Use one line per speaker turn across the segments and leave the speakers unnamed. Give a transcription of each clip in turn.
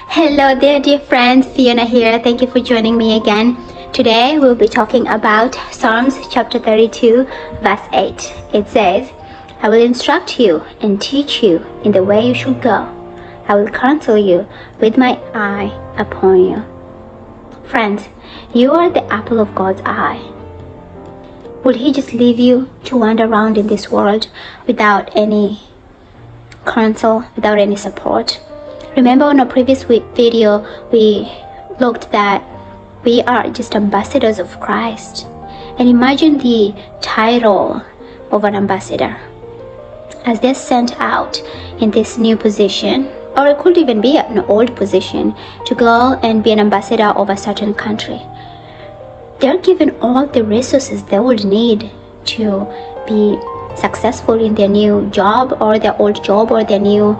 Hello there, dear friends. Fiona here. Thank you for joining me again. Today we'll be talking about Psalms chapter 32 verse 8. It says, I will instruct you and teach you in the way you should go. I will counsel you with my eye upon you. Friends, you are the apple of God's eye. Would he just leave you to wander around in this world without any counsel, without any support? Remember on a previous video, we looked that we are just ambassadors of Christ. And imagine the title of an ambassador as they're sent out in this new position, or it could even be an old position, to go and be an ambassador of a certain country. They're given all the resources they would need to be successful in their new job or their old job or their new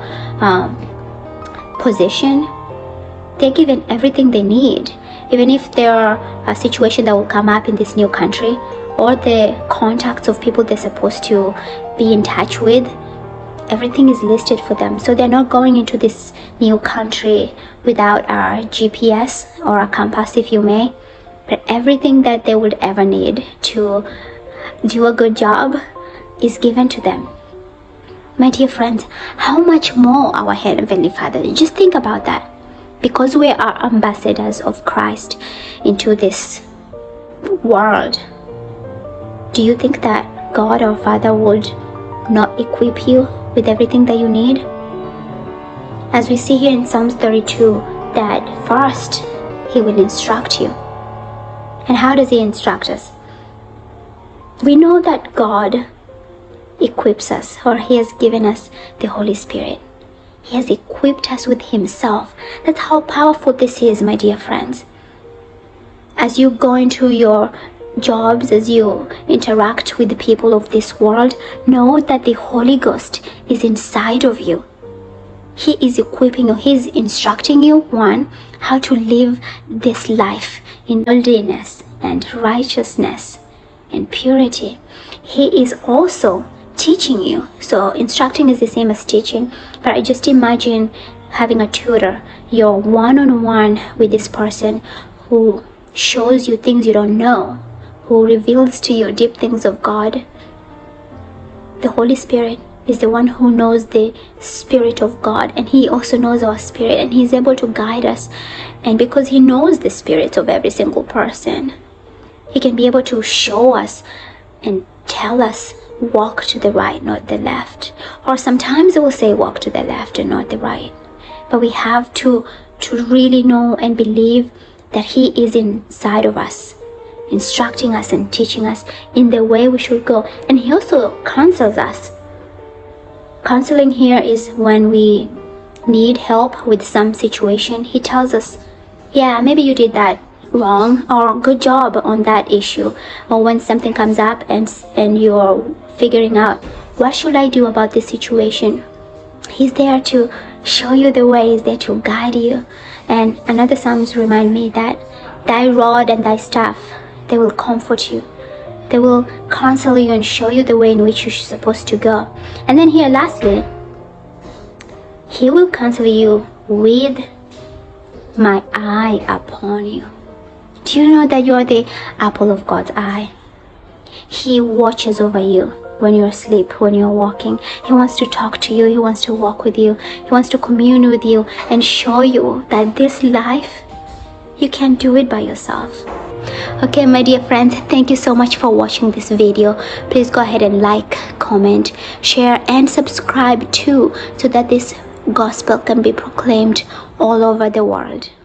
position. They're given everything they need. Even if there are a situation that will come up in this new country, or the contacts of people they're supposed to be in touch with, everything is listed for them. So they're not going into this new country without a GPS or a compass, if you may. But everything that they would ever need to do a good job is given to them. My dear friends, how much more our Heavenly Father? Just think about that. Because we are ambassadors of Christ into this world, do you think that God our Father would not equip you with everything that you need? As we see here in Psalms 32, that first He will instruct you. And how does He instruct us? We know that God equips us, or He has given us the Holy Spirit. He has equipped us with Himself. That's how powerful this is, my dear friends. As you go into your jobs, as you interact with the people of this world, know that the Holy Ghost is inside of you. He is equipping you. He is instructing you, one, how to live this life in holiness and righteousness and purity. He is also teaching you. So instructing is the same as teaching, but I just imagine having a tutor. You're one-on-one with this person who shows you things you don't know, who reveals to you deep things of God. The Holy Spirit is the one who knows the Spirit of God, and He also knows our spirit, and He's able to guide us. And because He knows the spirits of every single person, He can be able to show us and tell us, walk to the right, not the left. Or sometimes it will say walk to the left and not the right. But we have to really know and believe that He is inside of us, instructing us and teaching us in the way we should go. And He also counsels us. Counseling here is when we need help with some situation. He tells us, yeah, maybe you did that wrong, or good job on that issue. Or when something comes up and you're figuring out, what should I do about this situation? He's there to show you the way. He's there to guide you. And another Psalms remind me that thy rod and thy staff, they will comfort you. They will counsel you and show you the way in which you're supposed to go. And then here lastly, He will counsel you with my eye upon you. Do you know that you are the apple of God's eye? He watches over you when you're asleep, when you're walking. He wants to talk to you. He wants to walk with you. He wants to commune with you and show you that this life, you can't do it by yourself. Okay, my dear friends, thank you so much for watching this video. Please go ahead and like, comment, share, and subscribe too, so that this gospel can be proclaimed all over the world.